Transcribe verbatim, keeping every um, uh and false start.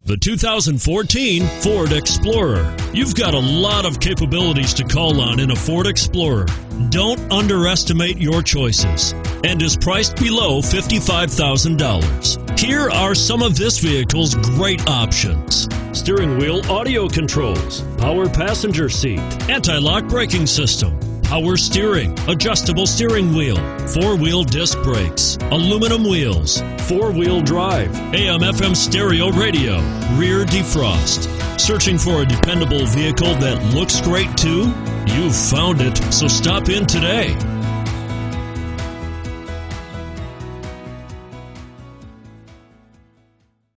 The two thousand fourteen Ford Explorer. You've got a lot of capabilities to call on in a Ford Explorer. Don't underestimate your choices, and is priced below fifty-five thousand dollars. Here are some of this vehicle's great options: steering wheel audio controls, power passenger seat, anti-lock braking system, power steering, adjustable steering wheel, four-wheel disc brakes, aluminum wheels, four-wheel drive, A M F M stereo radio, rear defrost. Searching for a dependable vehicle that looks great too? You've found it, so stop in today.